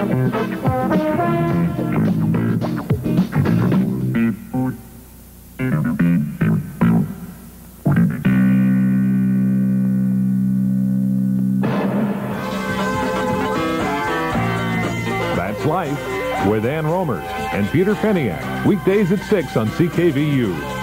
That's Life with Ann Romers and Peter Feniak. Weekdays at 6 on CKVU.